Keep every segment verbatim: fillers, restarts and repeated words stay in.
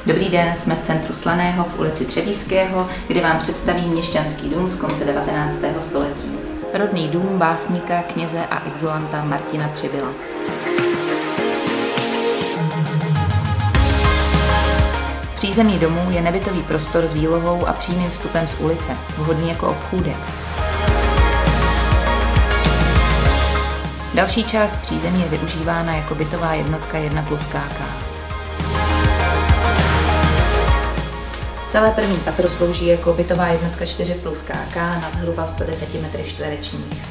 Dobrý den, jsme v centru Slaného v ulici Třebíského, kde vám představím měšťanský dům z konce devatenáctého století. Rodný dům básníka, kněze a exulanta Martina Přibyla. V přízemí domu je nebytový prostor s výlohou a přímým vstupem z ulice, vhodný jako obchůdek. Další část přízemí je využívána jako bytová jednotka jedna plus K K. Celé první patro slouží jako bytová jednotka čtyři plus K K na zhruba sto deset metrů čtverečních.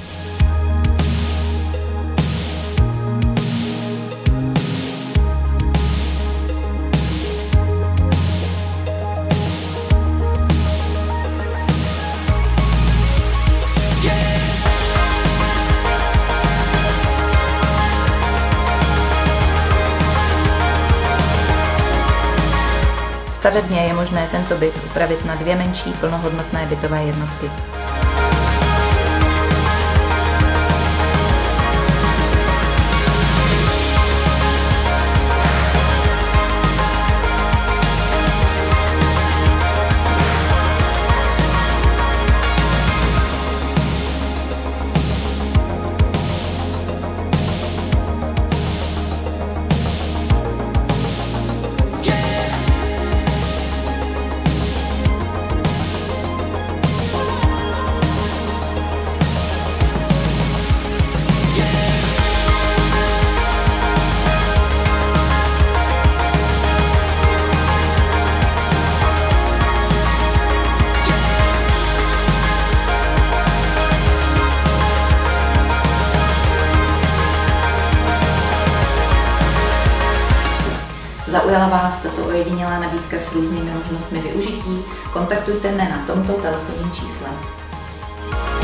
Stavebně je možné tento byt upravit na dvě menší plnohodnotné bytové jednotky. Zaujala vás tato ojedinělá nabídka s různými možnostmi využití? Kontaktujte mne na tomto telefonním čísle.